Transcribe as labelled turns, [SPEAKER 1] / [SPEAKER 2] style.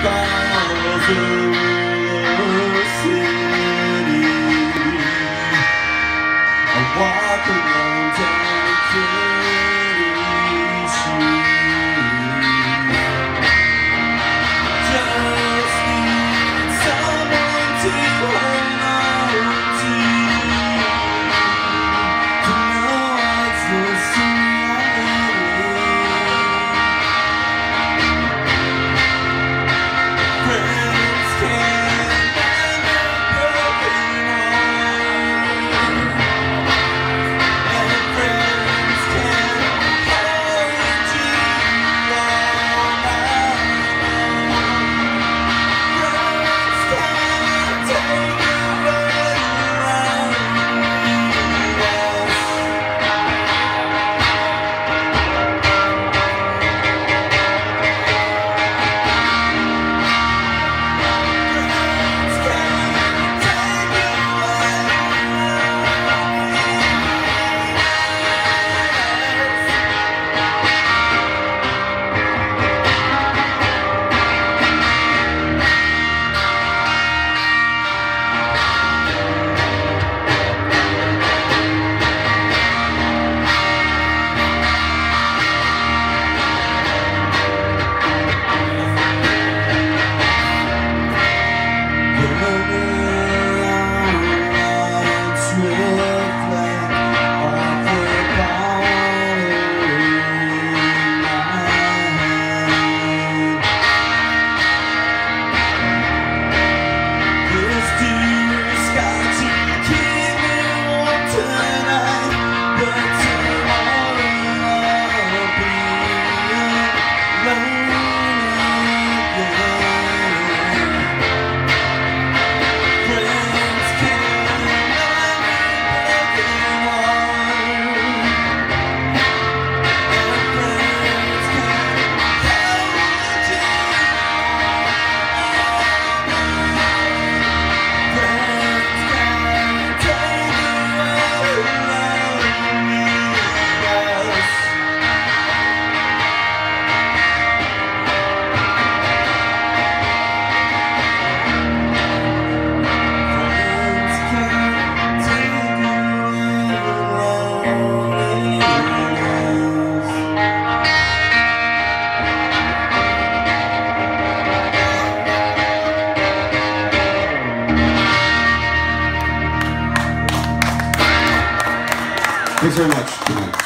[SPEAKER 1] falls over the city. I walk alone down the pretty street. Just need someone to hold on to know what's this reality. Friends can't mend a broken heart, and friends can't hold you all night long. Friends can't take away Thanks very much. Good night.